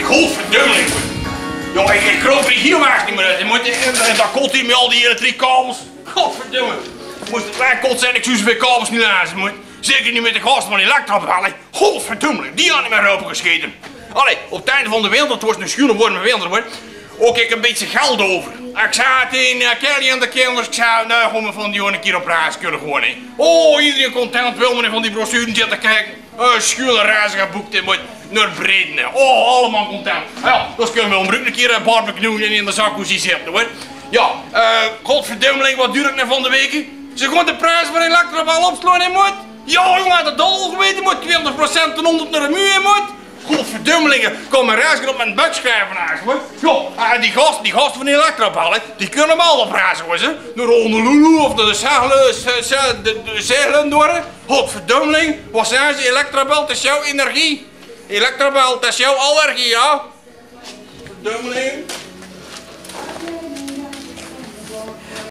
Godverdummeling. Ja, ik kroop er hier weg niet meer uit. En dan komt hij met al die elektriekabels. Godverdomme. Moest het klein kot zijn, ik zou zoveel kabels niet laten. Zeker niet met de gasten van Elektra bellen. Godverdomme, die had niet meer open gescheten. Allee, op het einde van de winter, het was een schone warme winter hoor. Ook ik een beetje geld over. Ik zei tegen Kelly en de kinders, ik zei, nou gaan we van die een keer op reis kunnen gewoon. Hè. Oh, iedereen content wil maar van die brochuren zitten kijken. Schone reizen geboekt in naar Breden. Oh, allemaal content. Ja, dus kunnen we om een keer barbecuen en in de zakkoesie zitten hoor. Ja, godverdummeling, wat duurt het nou van de week? Ze gaan de prijs van Elektra wel opslaan in moet. Ja, jongen, dat al geweten moet. 20% en 100 naar de muur in moet. Godverdummelingen, kom maar reis op mijn bek schrijven eigenlijk. Ja, die gasten van Elektra bellen, die kunnen wel op reis hoor ze. Naar Honolulu of naar de Zeeland door. Godverdummeling, wat zijn ze? Elektra belt, dat is jouw energie. Elektra belt, dat is jouw allergie, ja. Verdummeling.